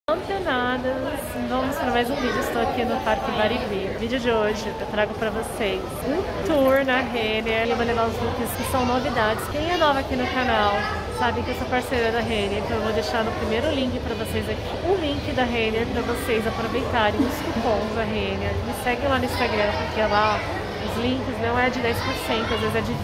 Antenadas, vamos para mais um vídeo. Estou aqui no Parque Barigui. O vídeo de hoje eu trago para vocês um tour na Renner. Eu vou levar os looks que são novidades. Quem é nova aqui no canal sabe que eu sou parceira da Renner, então eu vou deixar no primeiro link para vocês aqui o link da Renner para vocês aproveitarem os cupons da Renner. Me segue lá no Instagram, porque lá os links não é de 10%, às vezes é de 20%,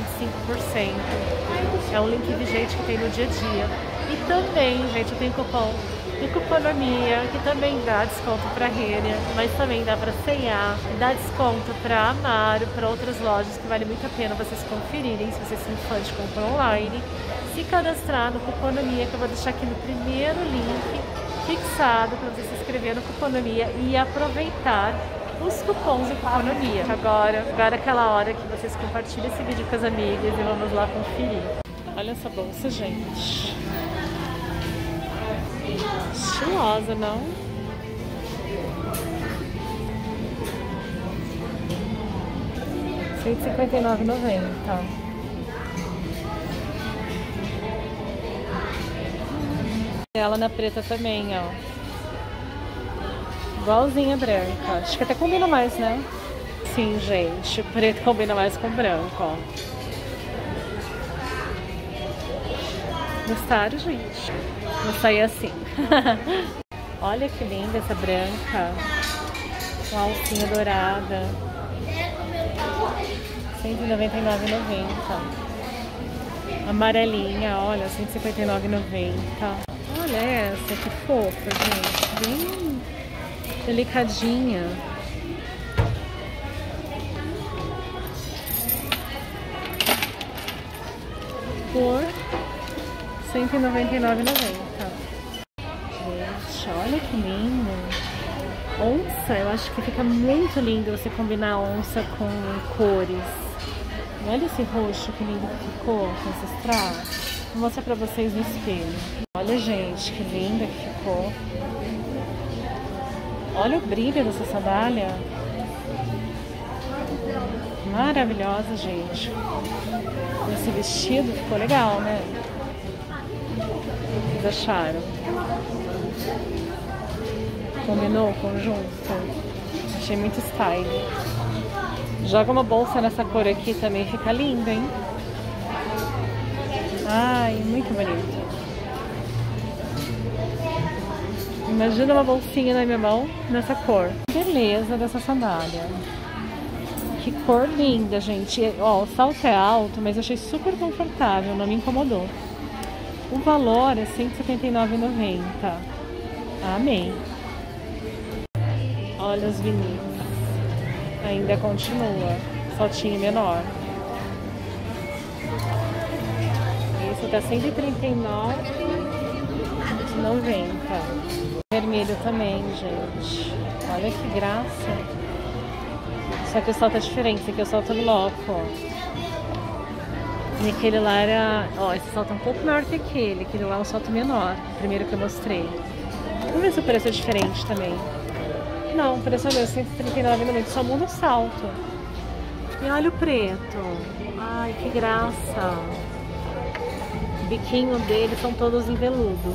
25%. É um link vigente que tem no dia a dia. E também, gente, eu tenho cupom de Cuponomia, que também dá desconto para Renner, mas também dá para C&A, dá desconto para Amaro, para outras lojas, que vale muito a pena vocês conferirem, se vocês são fãs de compra online. Se cadastrar no Cuponomia, que eu vou deixar aqui no primeiro link fixado para você se inscrever no Cuponomia e aproveitar os cupons de Cuponomia. Agora é aquela hora que vocês compartilham esse vídeo com as amigas e vamos lá conferir. Olha essa bolsa, gente. Estilosa, não? R$159,90. Ela na preta também, ó. Igualzinha branca. Acho que até combina mais, né? Sim, gente. O preto combina mais com o branco, ó. Gostaram, gente? Vou sair assim. Olha que linda essa branca. Uma alcinha dourada. R$199,90. Amarelinha, olha, R$159,90. Olha essa, que fofa, gente. Bem delicadinha. Por R$199,90. Gente, olha que lindo. Onça, eu acho que fica muito lindo você combinar onça com cores. Olha esse roxo que lindo que ficou com esses traços. Vou mostrar pra vocês no espelho. Olha, gente, que linda que ficou. Olha o brilho dessa sandália. Maravilhosa, gente. Esse vestido ficou legal, né? O que vocês acharam? Combinou o conjunto? Achei muito style. Joga uma bolsa nessa cor aqui também, fica linda, hein? Ai, muito bonito. Imagina uma bolsinha na minha mão nessa cor. Beleza dessa sandália. Que cor linda, gente. Ó, o salto é alto, mas eu achei super confortável, não me incomodou. O valor é R$179,90. Amei. Olha os vinis. Ainda continua. Saltinho menor. Esse tá R$139,90. Vermelho também, gente. Olha que graça. Só que o salto é diferente. Esse aqui é o salto bloco, ó. E aquele lá era... Ó, esse salto é um pouco maior que aquele. Aquele lá é um salto menor. O primeiro que eu mostrei. Vamos ver se o preço é diferente também. Não, o preço é o mesmo. R$139,90. Só muda o salto. E olha o preto. Ai, que graça. O biquinho dele são todos em veludo.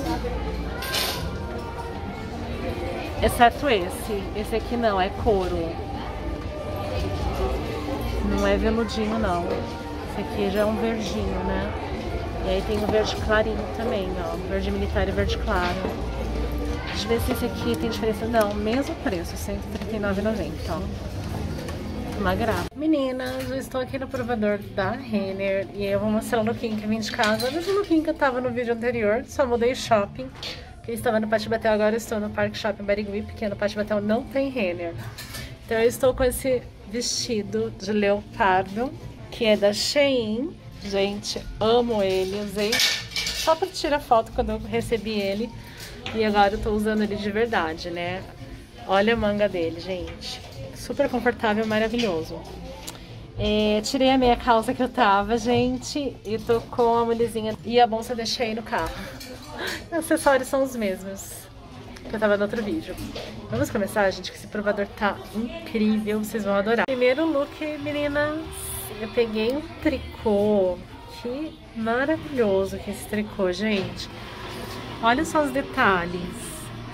Exceto esse. Esse aqui não, é couro. Não é veludinho, não. Esse aqui já é um verdinho, né? E aí tem o verde clarinho também, ó. Verde militar e verde claro. Deixa eu ver se esse aqui tem diferença. Não, mesmo preço, R$139,90, ó. Uma graça. Meninas, eu estou aqui no provador da Renner e eu vou mostrar o lookinho que eu vim de casa. O mesmo lookinho que eu tava no vídeo anterior, só mudei shopping. Eu estava no Pátio Batel, agora eu estou no Parque Shopping Barigui, porque no Pátio Batel não tem Renner. Então eu estou com esse vestido de leopardo, que é da Shein. Gente, amo ele, usei só para tirar foto quando eu recebi ele. E agora eu tô usando ele de verdade, né? Olha a manga dele, gente. Super confortável, maravilhoso. Tirei a meia calça que eu tava, gente, e tô com a mulezinha e a bolsa deixei no carro. Os acessórios são os mesmos que eu tava no outro vídeo. Vamos começar, gente, que esse provador tá incrível, vocês vão adorar. Primeiro look, meninas, eu peguei um tricô. Que maravilhoso que é esse tricô, gente. Olha só os detalhes.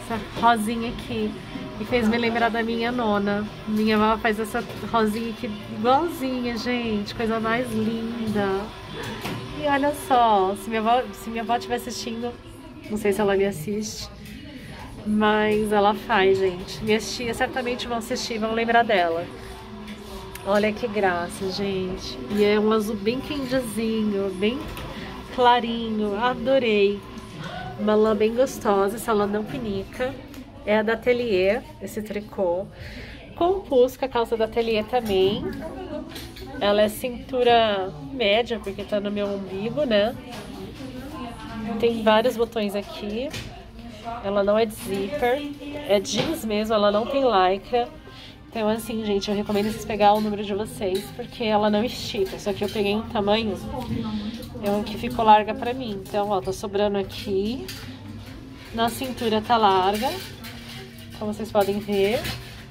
essa rosinha aqui. E fez me lembrar da minha nona. Minha avó faz essa rosinha aqui igualzinha, gente. Coisa mais linda. E olha só, se minha avó estiver assistindo, não sei se ela me assiste, mas ela faz, gente. Minhas tias certamente vão assistir e vão lembrar dela. Olha que graça, gente. E é um azul bem quentinho, bem clarinho. Adorei. Uma lã bem gostosa, essa lã não pinica. É a da Atelier, esse tricô. Compus com a calça da Atelier também. Ela é cintura média, porque tá no meu umbigo, né? Tem vários botões aqui. Ela não é de zíper, é jeans mesmo, ela não tem lycra. Então assim, gente, eu recomendo vocês pegar o número de vocês, porque ela não estica. Só que eu peguei um tamanho que ficou larga pra mim. Então, ó, tá sobrando aqui. Na cintura tá larga, como vocês podem ver.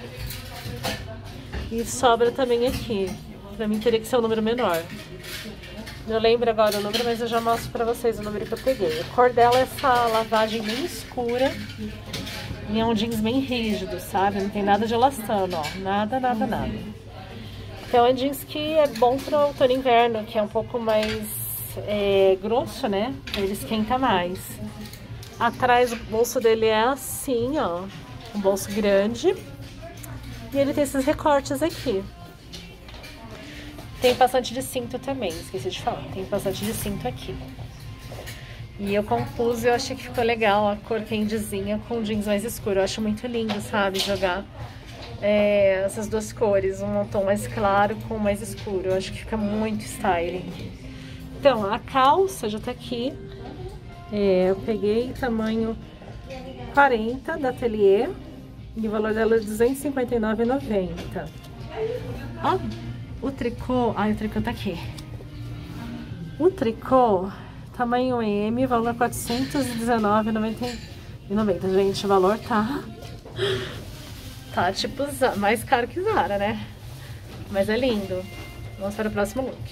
E sobra também aqui. Pra mim teria que ser um número menor. Não lembro agora o número, mas eu já mostro pra vocês o número que eu peguei. A cor dela é essa lavagem bem escura. E é um jeans bem rígido, sabe? Não tem nada de elastano, ó. Nada, nada, nada. Então é um jeans que é bom pro outono e inverno, que é um pouco mais grosso, né? Ele esquenta mais. Atrás o bolso dele é assim, ó. Um bolso grande. E ele tem esses recortes aqui. Tem bastante de cinto também, esqueci de falar. Tem bastante de cinto aqui. E eu compus e eu achei que ficou legal a cor candyzinha com jeans mais escuro. Eu acho muito lindo, sabe, jogar essas duas cores. Um tom mais claro com mais escuro. Eu acho que fica muito styling. Então, a calça já tá aqui. Eu peguei tamanho 40 da Atelier. E o valor dela é R$259,90. Ó. O tricô, o tricô tá aqui. O tricô, tamanho M, valor R$419,90. Gente, o valor tá tipo mais caro que Zara, né? Mas é lindo. Vamos para o próximo look.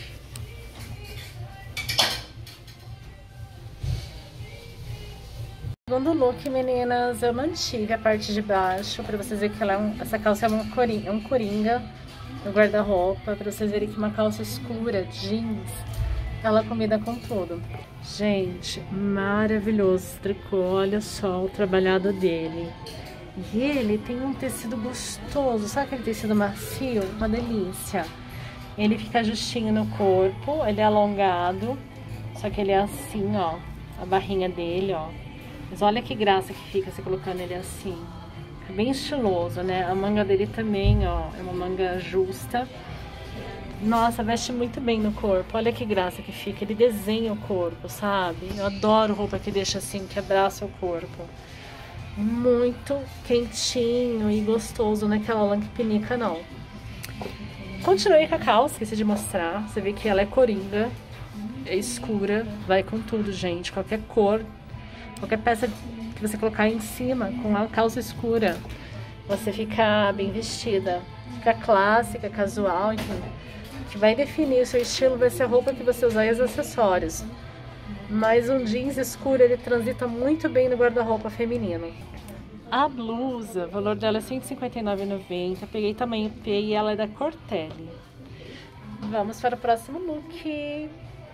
Segundo look, meninas, eu mantive a parte de baixo pra vocês verem que essa calça é um coringa no guarda-roupa, pra vocês verem que uma calça escura, jeans, ela combina com tudo. Gente, maravilhoso esse tricô, olha só o trabalhado dele. E ele tem um tecido gostoso, sabe aquele tecido macio? Uma delícia. Ele fica justinho no corpo, ele é alongado, só que ele é assim, ó, a barrinha dele, ó. Mas olha que graça que fica se colocando ele assim. Bem estiloso, né? A manga dele também, ó, é uma manga justa. Nossa, veste muito bem no corpo. Olha que graça que fica. Ele desenha o corpo, sabe? Eu adoro roupa que deixa assim, que abraça o corpo. Muito quentinho e gostoso, não é aquela lã que pinica, não. Continuei com a calça, esqueci de mostrar. Você vê que ela é coringa, é escura, vai com tudo, gente. Qualquer cor, qualquer peça que você colocar em cima com a calça escura, você fica bem vestida, fica clássica, casual, enfim. O que vai definir o seu estilo vai ser a roupa que você usar e os acessórios. Mas um jeans escuro, ele transita muito bem no guarda-roupa feminino. A blusa, o valor dela é R$159,90. Peguei tamanho P e ela é da Cortelli. Vamos para o próximo look.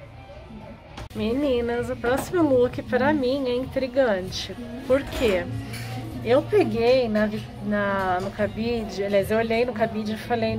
Meninas, o próximo look pra mim é intrigante. Por quê? Eu peguei no cabide, aliás, eu olhei no cabide e falei,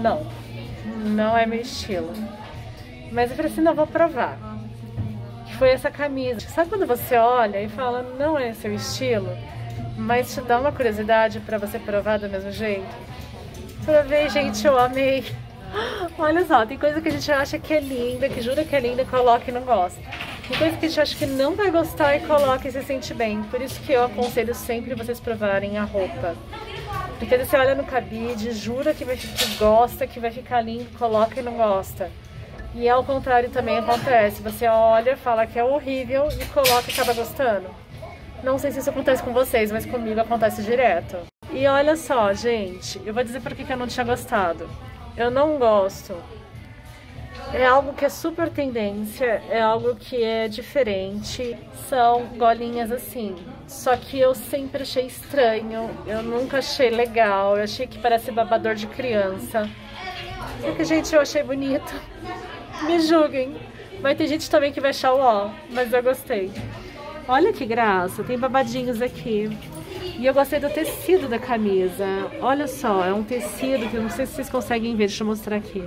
não é meu estilo. Mas eu falei assim, não, vou provar. Que foi essa camisa. Sabe quando você olha e fala, não é seu estilo, mas te dá uma curiosidade pra você provar do mesmo jeito? Provei, gente, eu amei. Olha só, tem coisa que a gente acha que é linda, que jura que é linda, coloca e não gosta. Tem coisa que a gente acha que não vai gostar e coloca e se sente bem. Por isso que eu aconselho sempre vocês provarem a roupa. Porque você olha no cabide, jura que gosta, que vai ficar lindo, coloca e não gosta. E ao contrário também acontece. Você olha, fala que é horrível e coloca e acaba gostando. Não sei se isso acontece com vocês, mas comigo acontece direto. E olha só, gente, eu vou dizer por que eu não tinha gostado. Eu não gosto É algo que é super tendência, é algo que é diferente. São golinhas assim. Só que eu sempre achei estranho, eu nunca achei legal, eu achei que parece babador de criança. Só que, gente, eu achei bonito. Me julguem. Vai ter gente também que vai achar o ó, mas eu gostei. Olha que graça, tem babadinhos aqui. E eu gostei do tecido da camisa. Olha só, é um tecido que eu não sei se vocês conseguem ver, deixa eu mostrar aqui.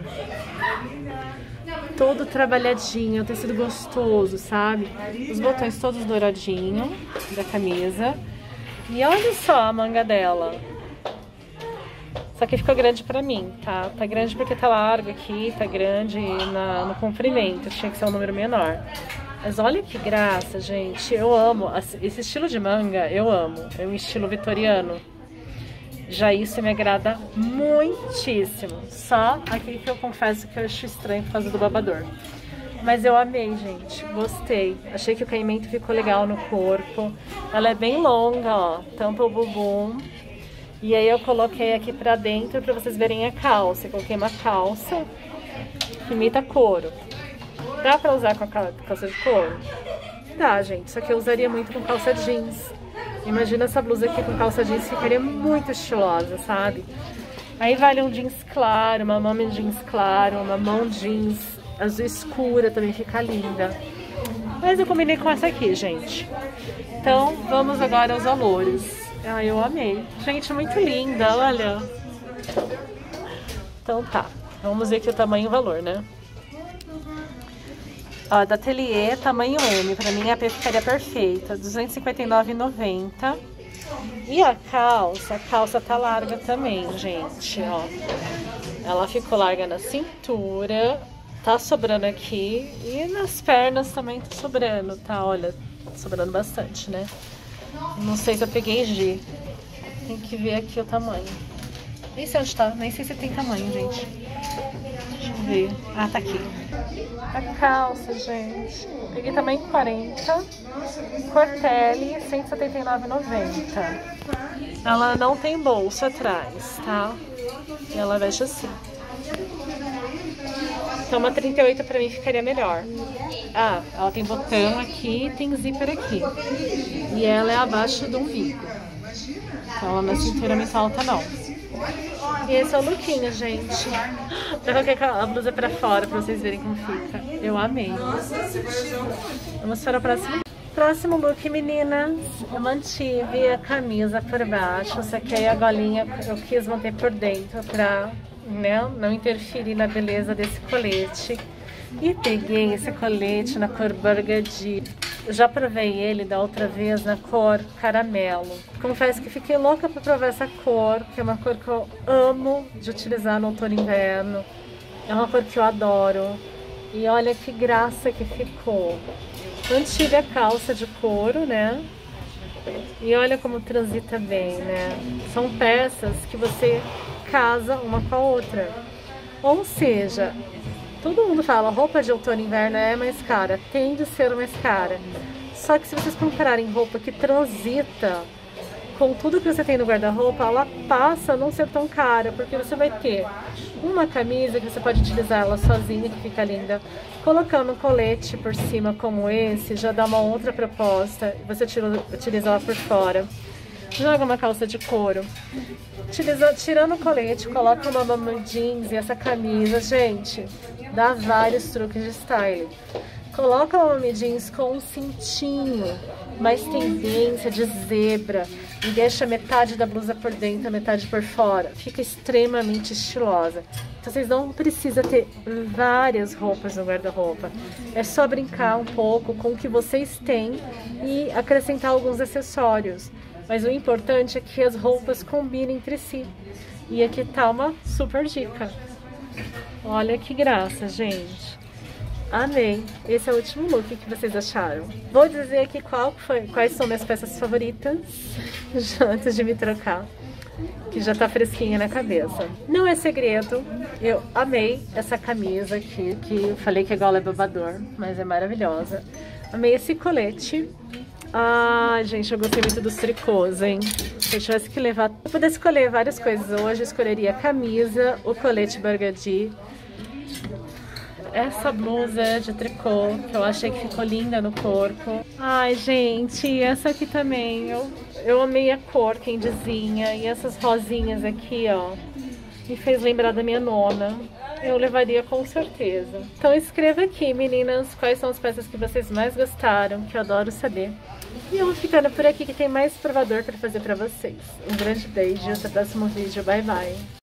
Todo trabalhadinho, é um tecido gostoso, sabe? Os botões todos douradinhos da camisa. E olha só a manga dela. Só que ficou grande pra mim, tá? Tá grande porque tá largo aqui, tá grande no comprimento. Tinha que ser um número menor. Mas olha que graça, gente. Eu amo. Esse estilo de manga, eu amo. É um estilo vitoriano. Já isso me agrada muitíssimo. Só aqui que eu confesso que eu acho estranho por causa do babador. Mas eu amei, gente. Gostei. Achei que o caimento ficou legal no corpo. Ela é bem longa, ó. Tampa o bumbum. E aí eu coloquei aqui pra dentro pra vocês verem a calça. Eu coloquei uma calça que imita couro. Dá pra usar com a calça de couro? Dá, gente. Só que eu usaria muito com calça jeans. Imagina essa blusa aqui com calça jeans, ficaria muito estilosa, sabe? Aí vale um jeans claro, uma mama jeans claro, uma mão jeans azul escura, também fica linda. Mas eu combinei com essa aqui, gente. Então, vamos agora aos valores. Ah, eu amei. Gente, muito linda, olha. Então tá, vamos ver aqui o tamanho e o valor, né? Ó, da Atelier, tamanho M, pra mim a ficaria perfeita, R$ 259,90. E a calça tá larga também, gente, ó. Ela ficou larga na cintura, tá sobrando aqui e nas pernas também tá sobrando, tá? Olha, sobrando bastante, né? Não sei se eu peguei G. Tem que ver aqui o tamanho. Nem sei onde tá, nem sei se tem tamanho, gente. Deixa eu ver. Ah, tá aqui. A calça, gente. Peguei tamanho 40. Cortele, R$ 179,90. Ela não tem bolsa atrás, tá? E ela veste assim. Então uma 38 pra mim ficaria melhor. Ah, ela tem botão aqui e tem zíper aqui. E ela é abaixo do umbigo. Então ela na cintura muito alta não. E esse é o lookinho, gente. Já coloquei a blusa pra fora pra vocês verem como fica. Eu amei. Vamos para o próximo look, meninas. Eu mantive a camisa por baixo, só que aí a golinha eu quis manter por dentro pra, né, não interferir na beleza desse colete. E peguei esse colete na cor burgundy. Eu já provei ele da outra vez na cor caramelo. Confesso que fiquei louca pra provar essa cor, que é uma cor que eu amo de utilizar no outono e inverno. É uma cor que eu adoro. E olha que graça que ficou. Mantive a calça de couro, né? E olha como transita bem, né? São peças que você casa uma com a outra. Ou seja, todo mundo fala, roupa de outono e inverno é mais cara, tende a ser mais cara. Só que se vocês comprarem roupa que transita com tudo que você tem no guarda-roupa, ela passa a não ser tão cara, porque você vai ter uma camisa que você pode utilizar ela sozinha, que fica linda. Colocando um colete por cima como esse, já dá uma outra proposta. Você utiliza ela por fora. Joga uma calça de couro. Tirando o colete, coloca uma mama jeans e essa camisa, gente, dá vários truques de style. Coloca uma mama jeans com um cintinho, mais tendência de zebra, e deixa metade da blusa por dentro, metade por fora. Fica extremamente estilosa. Então vocês não precisam ter várias roupas no guarda-roupa. É só brincar um pouco com o que vocês têm e acrescentar alguns acessórios. Mas o importante é que as roupas combinem entre si. E aqui tá uma super dica. Olha que graça, gente. Amei. Esse é o último look que vocês acharam. Vou dizer aqui quais são minhas peças favoritas, antes de me trocar, que já tá fresquinha na cabeça. Não é segredo, eu amei essa camisa aqui, que eu falei que a gola é babador, mas é maravilhosa. Amei esse colete. Ai, gente, eu gostei muito dos tricôs, hein? Se eu tivesse que levar... Se eu pudesse escolher várias coisas hoje, eu escolheria a camisa, o colete burgundy, essa blusa de tricô, que eu achei que ficou linda no corpo. Ai, gente, essa aqui também, eu amei a cor candyzinha. E essas rosinhas aqui, ó, me fez lembrar da minha nona. Eu levaria com certeza. Então escreva aqui, meninas, quais são as peças que vocês mais gostaram, que eu adoro saber. E eu vou ficando por aqui que tem mais provador para fazer para vocês. Um grande beijo, até o próximo vídeo, bye bye!